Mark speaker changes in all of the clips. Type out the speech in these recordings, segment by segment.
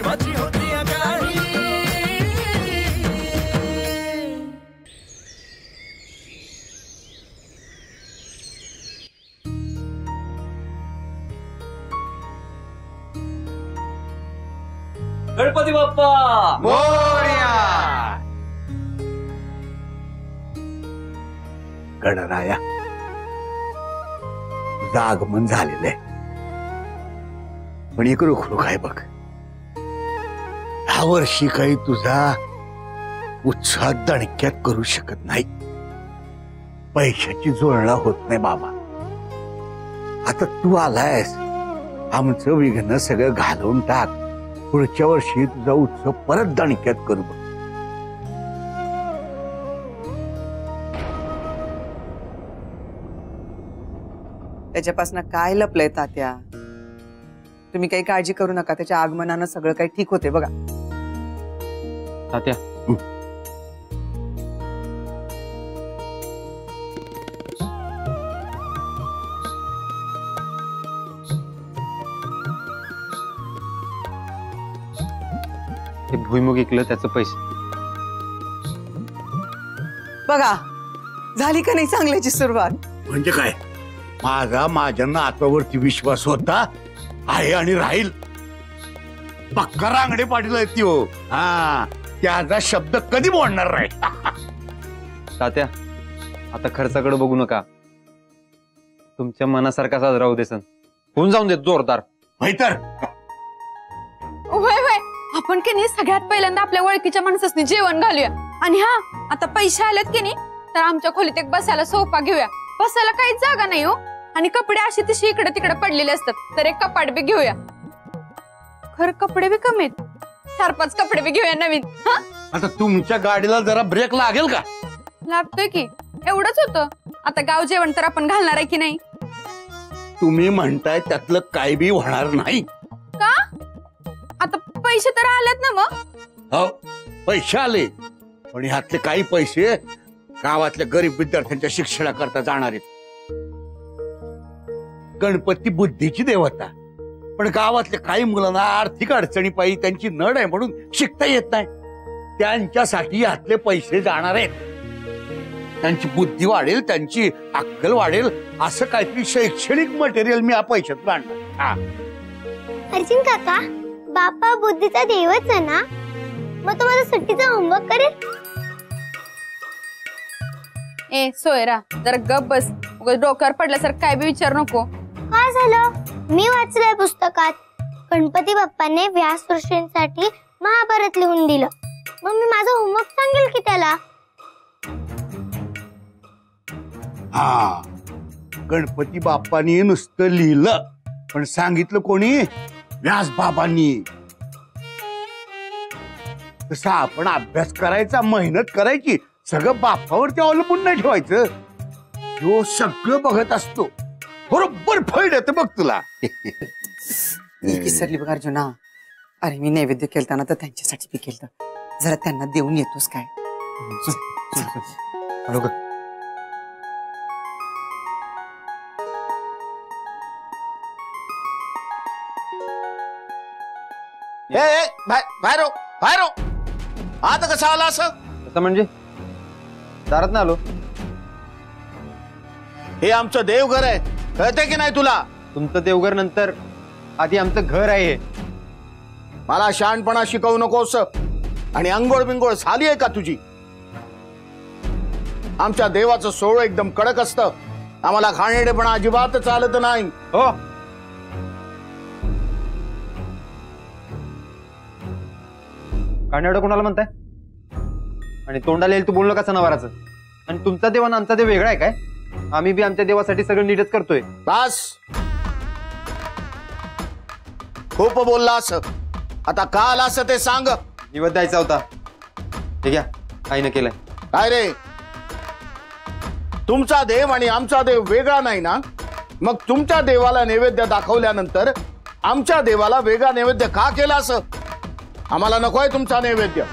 Speaker 1: जीवाची होती आगाही।
Speaker 2: गणपती बाप्पा
Speaker 3: मोरया।
Speaker 4: गणराया, तुझं आगमन झालेलं आहे, पण एक रुखरुख आहे बघ। ह्या वर्षी काही तुझा उत्साह दणक्यात करू शकत नाही, पैशाची जुळणा होत नाही बाबा। आता तू आलायस, आमचं विघ्न सगळं घालवून टाक, पुढच्या वर्षी तुझा उत्सव परत दणक्यात करू बघ।
Speaker 5: त्याच्यापासून काय लपलंय तात्या, तुम्ही काही काळजी करू नका, त्याच्या आगमनानं सगळं काही ठीक होते बघा।
Speaker 2: तात्या हे भुईमुग इकलं त्याचे पैसे
Speaker 5: बघा, झाली का नाही चांगल्याची सुरुवात?
Speaker 4: म्हणजे काय, माझ्या नातावरती विश्वास होता, आहे आणि राहील। पक्का रांगडे पाटील आहे त्यो, हा त्याचा शब्द कधी बोलणार नाही।
Speaker 2: तात्या आता खर्चाकडे बघू नका, तुमच्या मनासारखा साजरा होऊ दे सण, होऊन जाऊन देत जोरदार।
Speaker 4: तर
Speaker 6: वय वय, आपण की नाही सगळ्यात पहिल्यांदा आपल्या ओळखीच्या माणसांनी जेवण घालूया, आणि हा आता पैसे आलेत की नाही तर आमच्या खोलीत एक बसायला सोफा घेऊया, बसायला काहीच जागा नाही हो, आणि कपडे अशी तशी इकडे तिकडे पडलेले असतात, तर एक कपाट बी घेऊया। खरं कपडे बी कमी आहेत, 4-5 कपडे बी घेऊया नवीन। हा
Speaker 4: आता तुमच्या गाडीला जरा ब्रेक लागेल का?
Speaker 6: लागतोय की, एवढंच होतं, आता गाव जेवण तर आपण घालणार आहे की नाही?
Speaker 4: तुम्ही म्हणताय त्यातलं काय बी होणार नाही
Speaker 6: का? आता पैसे तर आलेत ना मग?
Speaker 4: हो, पैसे आले, पण ह्यातले काही पैसे गावातल्या गरीब विद्यार्थ्यांच्या शिक्षणाकरता जाणार आहेत। गणपती बुद्धीची देवता, पण गावातल्या काही मुलांना आर्थिक अडचणी पायी त्यांची नड आहे म्हणून शिकता येत नाही, त्यांच्यासाठी यातले पैसे जाणार आहेत। त्यांची बुद्धी वाढेल, त्यांची अक्कल वाढेल, असं काहीतरी शैक्षणिक मटेरियल मी या पैशात आणणार।
Speaker 7: अर्जुन काका, बाप्पा बुद्धीचा देवच आहे ना, मग तो माझा सुट्टीचा होमवर्क करेल?
Speaker 6: ए सोयरा, जरा गप बस, उगाच डोक्यावर पडल्यासारखं काय बी विचार नको।
Speaker 7: काय झालं? मी वाचलंय पुस्तकात, गणपती बाप्पाने व्यास ऋषींसाठी महाभारत लिहून दिलं, मग मी माझा होमवर्क सांगेल की त्याला।
Speaker 4: हा, गणपती बाप्पानी नुसतं लिहिलं, पण सांगितलं कोणी? व्यास बाबांनी। तसा आपण अभ्यास करायचा, मेहनत करायची, सगळं बाप्पावरती अवलंबून नाही ठेवायचं, जो सगळं बघत असतो बरोबर फळ देत बघ तुला।
Speaker 5: विसरली बघ अर्जुना, अरे मी नैवेद्य केलताना तर त्यांच्यासाठी बी केलं, जरा त्यांना देऊन येतोस काय?
Speaker 3: बाहेर आता कसं आला?
Speaker 2: असं म्हणजे दारात ना आलो,
Speaker 3: हे आमचं देवघर आहे, कळते की नाही तुला?
Speaker 2: तुमचं देवघर नंतर, आधी आमचं घर आहे।
Speaker 3: मला शहाणपणा शिकवू नकोस, आणि अंघोळ बिंगोळ झाली आहे का तुझी? आमच्या देवाचं सोळ एकदम कडक असतं, आम्हाला घाणेरडेपणा अजिबात चालत नाही।
Speaker 2: हो, घाणेरडं कोणाला म्हणताय? आणि तोंडाला येईल तू बोलू नका सणावाराचं, आणि तुमचा देव आणि आमचा देव वेगळा आहे काय? आम्ही बी आमच्या देवासाठी सगळं नीटच करतोय।
Speaker 3: बस, खूप बोललास, आता का आलास ते सांग।
Speaker 2: निवद द्यायचा होता, ठीक आहे, आईने केलंय।
Speaker 3: काय रे, तुमचा देव आणि आमचा देव वेगळा नाही ना? मग तुमच्या देवाला नैवेद्य दाखवल्यानंतर आमच्या देवाला वेगळा नैवेद्य का केलास? आम्हाला नकोय तुमचा नैवेद्य।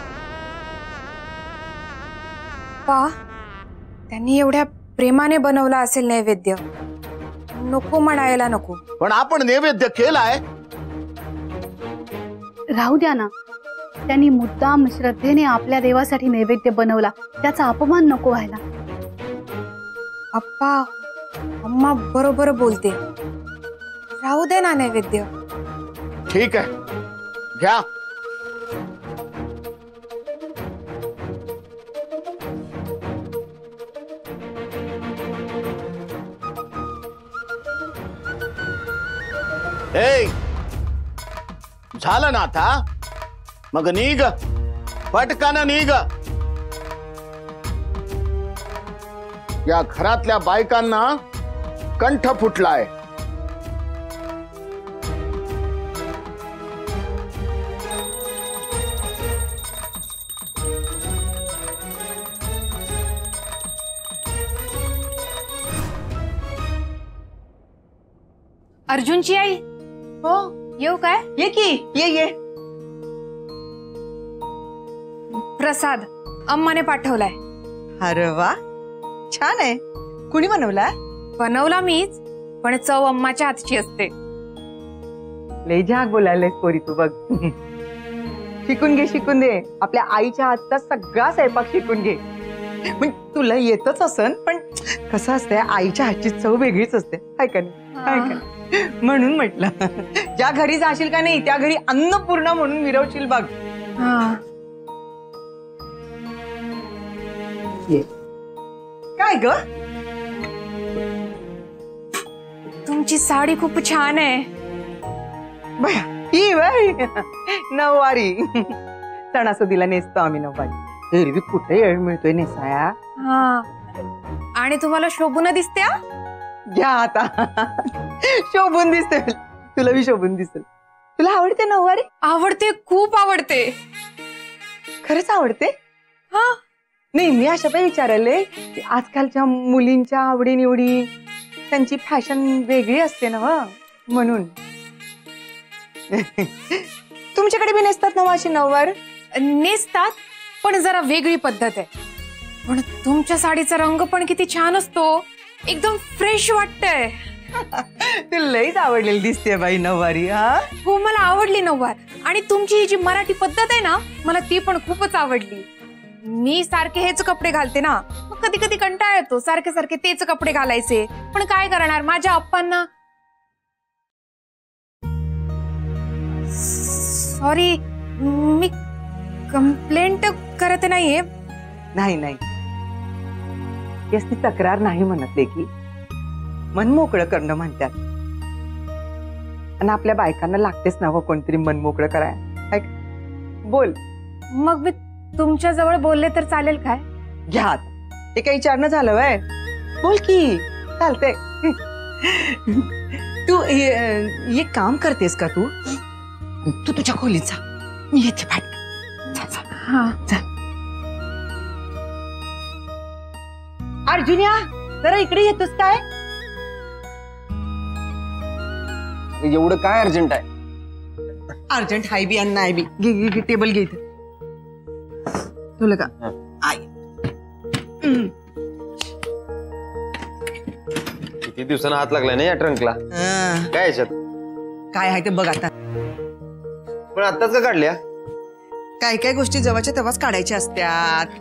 Speaker 6: पा, त्यांनी एवढ्या प्रेमाने बनवला असेल नैवेद्य, नको म्हणायला नको।
Speaker 3: पण आपण नैवेद्य केलाय,
Speaker 1: राहू द्या ना. त्यांनी मुद्दाम श्रद्धेने आपल्या देवासाठी नैवेद्य बनवला, त्याचा अपमान नको व्हायला.
Speaker 6: अप्पा, अम्मा बरोबर बोलते. राहू दे ना नैवेद्य.
Speaker 3: ठीक आहे, घ्या. ए, झालं ना आता? मग निघ, पटकन निघ. या घरातल्या बायकांना कंठ फुटलाय.
Speaker 6: अर्जुनची आई,
Speaker 5: हो,
Speaker 6: येऊ काय?
Speaker 5: ये की, ये.
Speaker 6: प्रसाद अम्माने पाठवलाय.
Speaker 5: अरे वा, छान आहे. कुणी बनवलाय?
Speaker 6: बनवला मीच, पण चव अम्माच्या हातची असते.
Speaker 5: लय झाक बोलायलास पोरी तू बघ. शिकून दे. आपल्या आईच्या हातचा सगळा स्वयंपाक शिकून घे. म्हणजे तुला येतच असन, पण कसं असतंय, आईच्या हातची चव वेगळीच असते, हाय का नाही? म्हणून म्हटलं, ज्या घरी जाशील का नाही त्या घरी अन्नपूर्णा म्हणून मिरवशील बघ. काय ग?
Speaker 6: तुमची साडी खूप छान आहे.
Speaker 5: बया, ही बाई नऊवारी. सणासुदीला नेसतो आम्ही नऊवारी. एरवी कुठे वेळ मिळतोय नेसाया.
Speaker 6: आणि तुम्हाला शोभून दिसते.
Speaker 5: घ्या आता. शोभून दिसते. तुला बी शोभून दिसेल. तुला आवडते नऊवारी?
Speaker 6: आवडते, खूप आवडते.
Speaker 5: खरंच आवडते?
Speaker 6: हा.
Speaker 5: नाही, मी अशा काही विचारले की आजकालच्या मुलींच्या आवडी निवडी, त्यांची फॅशन वेगळी असते ना, म्हणून. तुमच्याकडे बी नेसतात ना अशी नऊवार?
Speaker 6: नेसतात, पण जरा वेगळी पद्धत आहे. पण तुमच्या साडीचा रंग पण किती छान असतो, एकदम फ्रेश वाटतंय.
Speaker 5: तुला लईच आवडलेली दिसते बाई नऊवारी. हा,
Speaker 6: हो, मला आवडली नऊवार. आणि तुमची ही जी मराठी पद्धत आहे ना, मला ती पण खूपच आवडली. मी सारखे हेच कपडे घालते ना, मग कधी कधी कंटाळा येतो सारखे सारखे तेच कपडे घालायचे. पण काय करणार, माझ्या अप्पांना. सॉरी, मी कंप्लेंट करत नाहीये.
Speaker 5: नाही, याची तक्रार नाही म्हणत की मन मोकळं करणं म्हणतात. आणि आपल्या बायकांना लागतेच ना कोणतरी मन मोकळं कराय. बोल.
Speaker 6: मग मी तुमच्या जवळ बोलले तर चालेल काय?
Speaker 5: घ्या, ते काही विचारणं झालं वय. बोल की, चालतंय. तू एक काम करतेस का? तू तुझ्या खोलीत जा, मी येते बाहेर. अर्जुन्या, जरा इकडे येतोस काय?
Speaker 2: एवढं काय अर्जंट आहे?
Speaker 5: अर्जंट हाय बी आणि नाही बी. घे टेबल घे. तुला का आई?
Speaker 2: किती दिवसांना हात लागलाय ना या ट्रंकला. काय याच्यात
Speaker 5: काय आहे ते बघ आता.
Speaker 2: पण आताच का काढल्या?
Speaker 5: काय काय गोष्टी जवळच्या तेव्हाच काढायच्या असत्यात.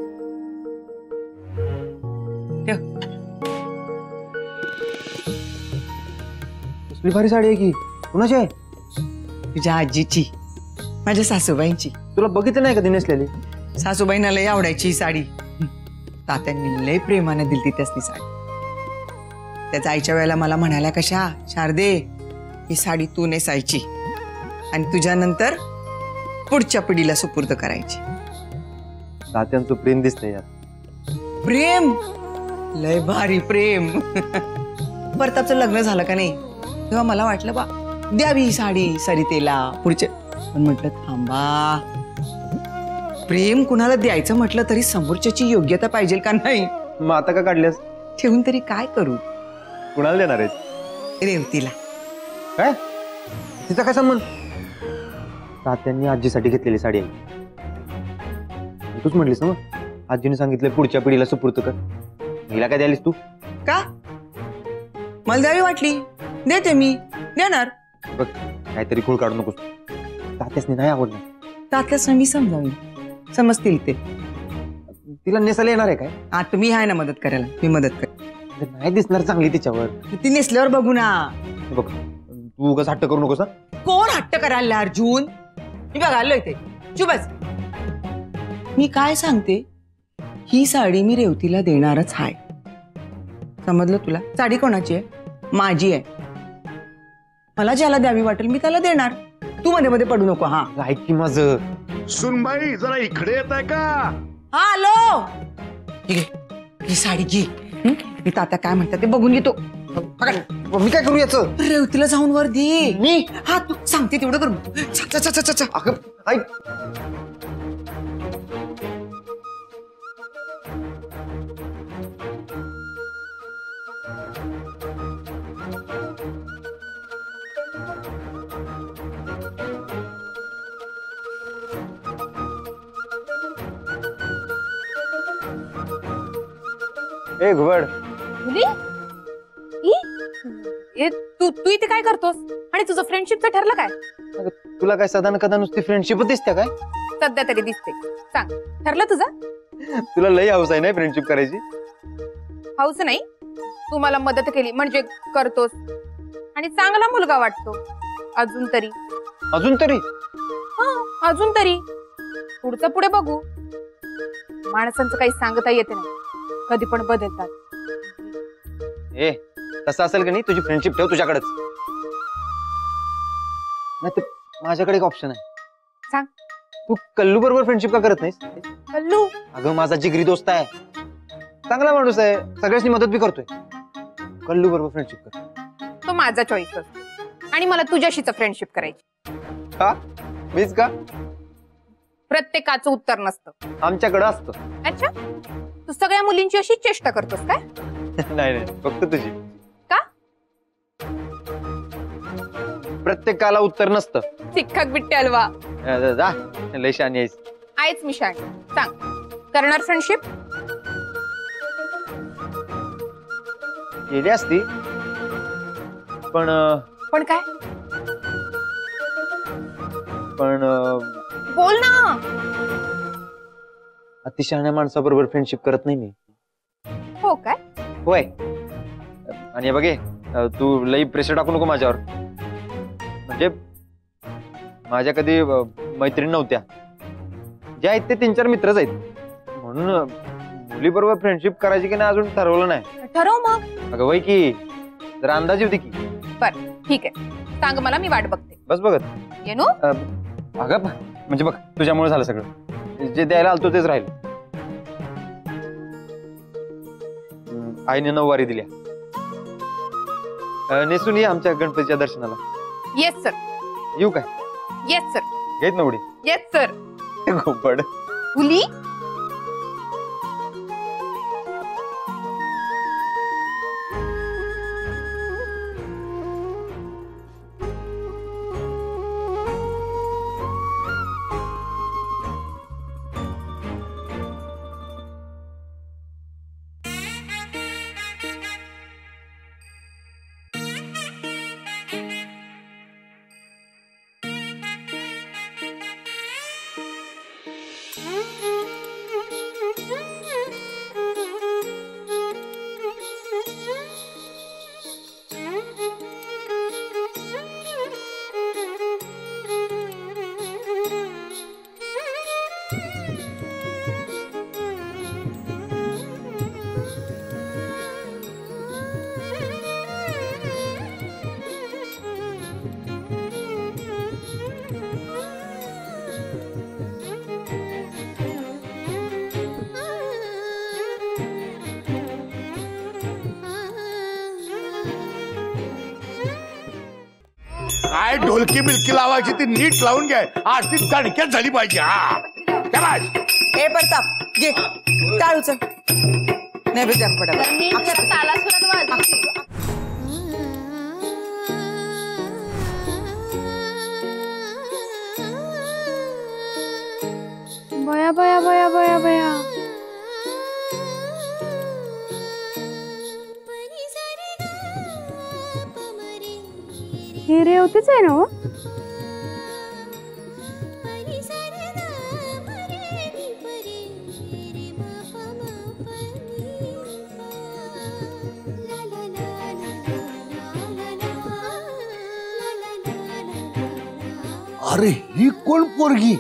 Speaker 2: कसली भारी साडी आहे की. कुणाची आहे?
Speaker 5: तुझ्या आजीची, माझ्या सासूबाईंची.
Speaker 2: तुला बघितलं नाही कधी नेसलेली?
Speaker 5: सासूबाईंना लय आवडायची ही साडी. तात्यांनी लय प्रेमाने दिली त्यासनी साडी. त्या जायच्या वेळेला मला म्हणाल्या कशा, शारदे ही साडी तू नेसायची आणि तुझ्यानंतर पुढच्या पिढीला सुपूर्द करायची.
Speaker 2: तात्यांचं प्रेम दिसतंय यात.
Speaker 5: प्रेम, लय भारी प्रेम. परतापचं लग्न झालं का नाही तेव्हा मला वाटलं बा द्यावी ही साडी सरितेला पुढच्या. पण म्हटलं थांबा, प्रेम कुणाला द्यायचं म्हटलं तरी समोरच्याची योग्यता पाहिजे का नाही.
Speaker 2: मग आता का काढल्यास?
Speaker 5: ठेवून तरी काय करू?
Speaker 2: कुणाला देणार आहेस?
Speaker 5: रेवतीला.
Speaker 2: काय? तिचा काय संबंध? तात्यांनी आजीसाठी घेतलेली साडी आहे. तूच म्हणलीस ना आजीने सांगितलं पुढच्या पिढीला सुपूर्द कर. हिला काय द्यालीस तू?
Speaker 5: का मला द्यावी वाटली देते मी, देणार.
Speaker 2: बघ, काहीतरी खूळ काढू नकोस. तात्यासनी नाही आवडणार.
Speaker 5: त्यातल्याच मी समजावी, समजतील ते.
Speaker 2: तिला नेसायला येणार आहे काय?
Speaker 5: आता मी आहे ना मदत करायला, मी मदत कर.
Speaker 2: अगं, नाही दिसणार चांगली तिच्यावर.
Speaker 5: ती नेसल्यावर बघू ना.
Speaker 2: हे बघ तू उगाच हट्ट करू नकोस.
Speaker 5: कोण हट्ट करायला अर्जुन? मी बघायला इथे चुबस. मी काय सांगते, ही साडी मी रेवतीला देणारच आहे. समजलं तुला? साडी कोणाची आहे? माझी आहे. मला ज्याला द्यावी वाटेल मी त्याला देणार. तू मध्ये मध्ये पडू नको. हा
Speaker 2: ऐक की माझं.
Speaker 3: सुनबाई जरा इकडे येत आहे का?
Speaker 5: हा आलो. ठीक आहे, ही साडी घे. मी तात्या काय म्हणतात ते बघून घेतो.
Speaker 2: मी काय करू याचं?
Speaker 5: रेवतीला जाऊन वर दे.
Speaker 2: मी
Speaker 5: हा तू सांगते तेवढं करू.
Speaker 2: अगं ऐक. ए घुबड,
Speaker 6: तू तू इथे काय करतोस? आणि तुझं फ्रेंडशिपचं ठरलं काय?
Speaker 2: अगं, तुला काय सदा न कदा नुसती फ्रेंडशिप दिसते काय?
Speaker 6: सध्या तरी दिसते. सांग, ठरलं तुझं?
Speaker 2: तुला लई हौस आहे ना फ्रेंडशिप करायची?
Speaker 6: हौस नाही, तू मला मदत केली म्हणजे करतोस आणि चांगला मुलगा वाटतो. अजून तरी
Speaker 2: अजून तरी
Speaker 6: अजून तरी पुढचं पुढे बघू. माणसांचं काही सांगता येत नाही, कधी पण बदलतात.
Speaker 2: ए तसं असेल का नाही, तुझी फ्रेंडशिप ठेव तुझ्याकडेच. नाही तर माझ्याकडे एक ऑप्शन आहे.
Speaker 6: सांग.
Speaker 2: तू कल्लू बरोबर फ्रेंडशिप का करत नाहीस?
Speaker 6: कल्लू?
Speaker 2: अगं माझा जिगरी दोस्त आहे, चांगला माणूस आहे, सगळ्यांनी मदत बी करतोय. कल्लू बरोबर फ्रेंडशिप कर.
Speaker 6: तो माझा चॉईस आणि मला तुझ्याशीच फ्रेंडशिप करायची.
Speaker 2: का? मीच का?
Speaker 6: प्रत्येकाचं उत्तर नसतं,
Speaker 2: आमच्याकडे असतं.
Speaker 6: अच्छा, तू सगळ्या मुलींची अशी चेष्टा करतोस काय?
Speaker 2: नाही नाही, फक्त तुझी.
Speaker 6: का?
Speaker 2: प्रत्येकाला उत्तर नसतं.
Speaker 6: चिक्कक बिट्टे हलवा.
Speaker 2: जा, लय शहाणी आहेस.
Speaker 6: आहेच मी शाणी. सांग, करणार फ्रेंडशिप?
Speaker 2: केली असती पण
Speaker 6: काय?
Speaker 2: पण
Speaker 6: बोल ना.
Speaker 2: अतिशहाण्या माणसाबरोबर फ्रेंडशिप करत नाही मी.
Speaker 6: हो काय?
Speaker 2: होय. आणि हे बघे, तू लई प्रेशर टाकू नको माझ्यावर. म्हणजे माझ्या कधी मैत्रीण नव्हत्या, ज्या आहेत ते 3-4 मित्रच आहेत. म्हणून मुलीबरोबर फ्रेंडशिप करायची की नाही अजून ठरवलं नाही.
Speaker 6: ठरव मग.
Speaker 2: अगं वय की जरा अंदाज होती की.
Speaker 6: बर ठीक आहे, सांग मला, मी वाट बघते.
Speaker 2: बस बघत
Speaker 6: येणू.
Speaker 2: अगं म्हणजे बघ, तुझ्यामुळे झालं सगळं. जे द्यायला आलतो तेच राहिलं. आईने 9 वारी दिल्या. नेसून ये आमच्या गणपतीच्या दर्शनाला.
Speaker 6: Yes sir.
Speaker 2: येऊ काय?
Speaker 6: Yes sir.
Speaker 2: घेत नवडी.
Speaker 6: Yes sir.
Speaker 2: घोपड.
Speaker 6: मुली.
Speaker 3: काय ढोलकी बिलकी लावायची ती नीट लावून घ्या. आरती दणक्यात झाली पाहिजे. हा
Speaker 5: ए प्रताप घे टाळू चल. नैवेद्य पडायला.
Speaker 6: तालासुरात वाजव. बया बया बया बया बया. ही रेवतीच आहे ना?
Speaker 4: अरे ही कोण पोरगी?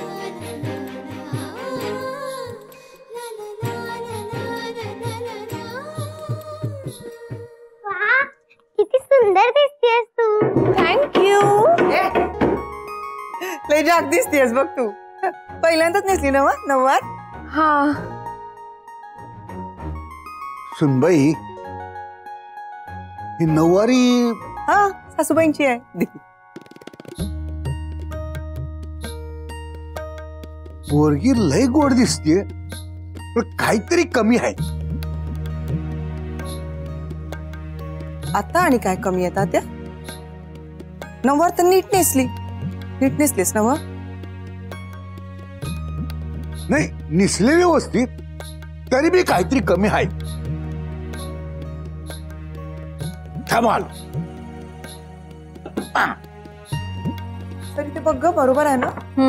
Speaker 7: वा, किती सुंदर दिसतेस तू.
Speaker 6: थँक्यू.
Speaker 5: लय जाग दिसतेस बघ तू. पहिल्यांदाच नेसली ना नववार?
Speaker 6: हा.
Speaker 4: सुनबाई, ही नऊवारी
Speaker 5: हा सासूबाईंची आहे. दे.
Speaker 4: पोरगी लय गोड दिसतीये, पण काहीतरी कमी आहे.
Speaker 5: आता आणि काय कमी येतात त्या? नववार तर नीट नेसली. नीट नेसलीस नव?
Speaker 4: नाही, निसले व्यवस्थित, तरी बी काहीतरी कमी आहे. धमाल.
Speaker 5: तरी ते बघ ग, बरोबर आहे ना?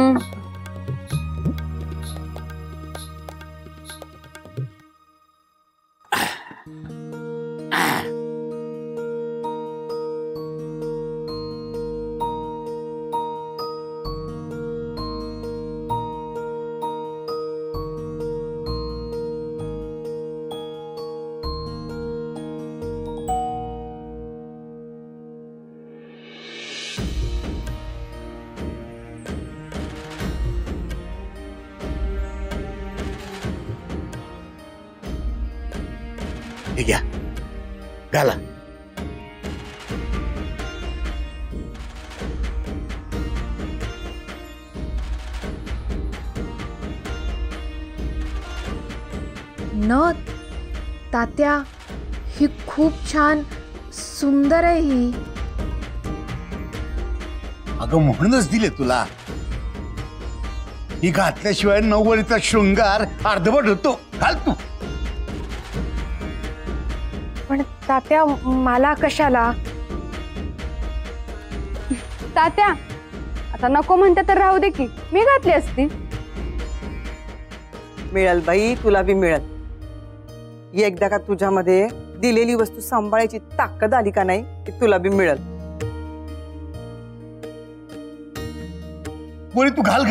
Speaker 4: हे घ्या, घाला.
Speaker 6: नथ तात्या, ही खूप छान सुंदर आहे ही.
Speaker 4: अगं म्हणूनच दिले तुला. ही घातल्याशिवाय नऊवारीचा शृंगार अर्धवट होतो. घाल तू.
Speaker 6: पण तात्या मला कशाला? तात्या आता नको म्हणते तर राहू दे की, मी घातली असती.
Speaker 5: मिळेल बाई, तुला बी मिळेल. एकदा का तुझ्यामध्ये दिलेली वस्तू सांभाळायची ताकद आली का नाही, की तुला बी मिळेल.
Speaker 4: बोली तू घाल ग.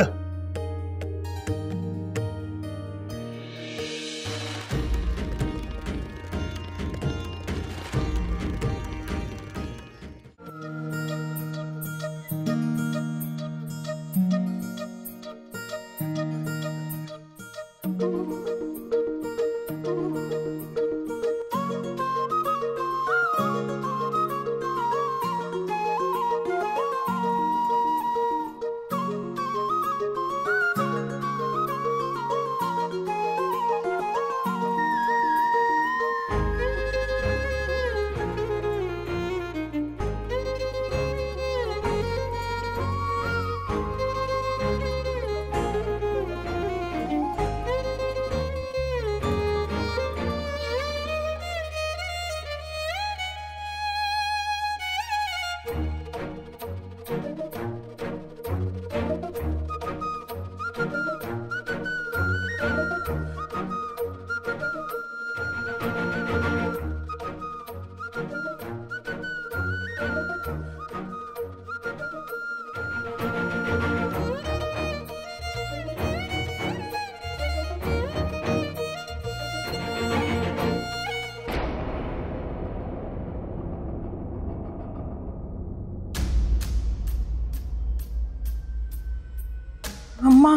Speaker 6: अम्मा,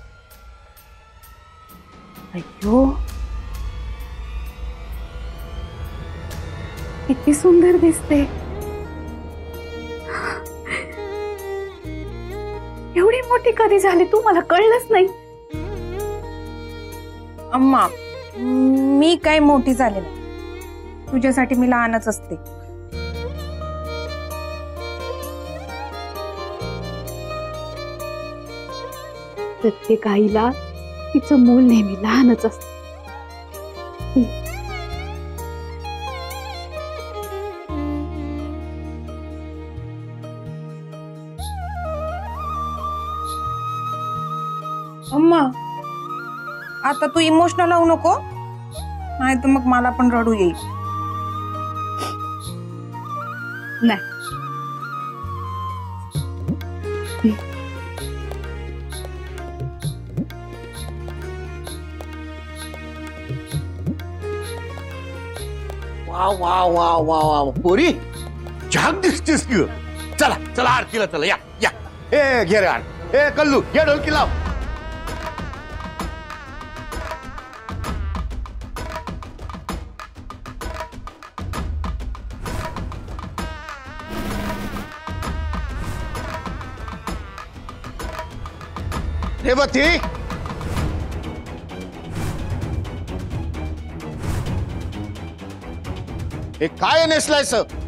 Speaker 6: अय्यो किती सुंदर दिसते. एवढी मोठी कधी झाली तू, मला कळलंच नाही.
Speaker 8: अम्मा, मी काय मोठी झाले नाही. तुझ्यासाठी मी लहानच असते.
Speaker 1: प्रत्येक आईला तिचं मूल नेहमी लहानच असतं.
Speaker 8: अम्मा, आता तू इमोशनल होऊ नको, नाही तर मग मला पण रडू येईल.
Speaker 1: नाही
Speaker 4: वा वा वा वा वा पोरी झाक दिसतेस की ग. चला चला आरतीला चला या या. ए घे रे आण. ए कल्लू घे ढोलकी लाव.
Speaker 3: रेवती हे काय नेसलायस